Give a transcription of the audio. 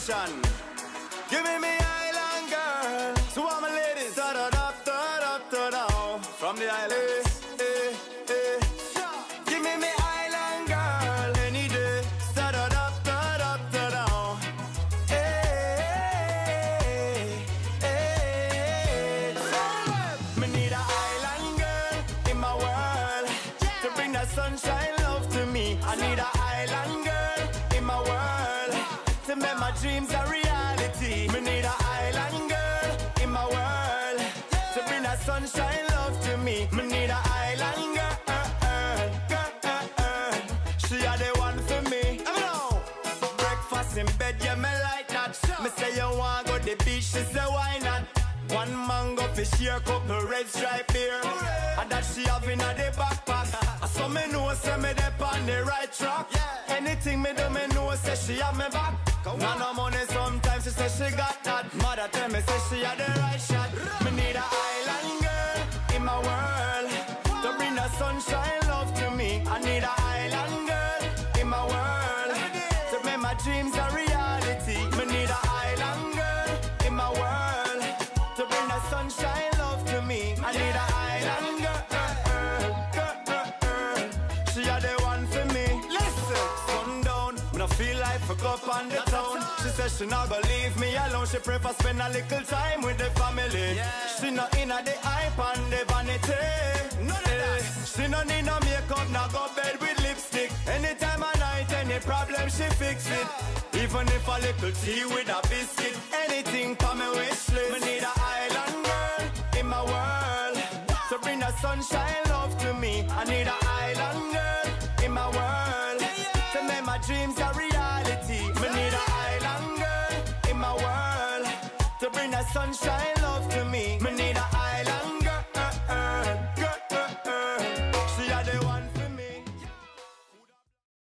nation. Give me island girl. So all my ladies, da da da da da da da. From the island. Give me island girl any day. Da da da da da da da. Hey, hey. Me need an island girl in my world to bring that sunshine, love to me. I need an island girl in my world to make my dreams a reality. Me need an island girl in my world to bring that sunshine, love to me. Me need an island girl. She are the one for me. Breakfast in bed, yeah, me like that. Me say you want go the beach, she say why not? One mango fish here, couple red stripe beer, and that she have in the backpack. So me know say me dep on the right track. Anything me do, me know say she have me back. Now no money sometimes she say she got that. Mother tell me say she had the right shot. Me need an island girl in my world to bring the sunshine, love to me. I need an island girl in my world to make my dreams a reality. Me need an island girl in my world to bring the sunshine, love to me. I need an island girl. She are the one for me. Listen, sundown, when I feel like fuck up on the town. She says she not gonna leave me alone. She prefer spend a little time with the family. She not in the hype and the vanity. None of that. She no need no makeup, not go bed with lipstick. Anytime of night, any problem she fix it. Even if a little tea with a biscuit, anything for me wish list. Me need an island girl in my world to bring the sunshine, love to me. I need an island girl in my world to make my dreams a reality. Me need an island girl in my world to bring the sunshine,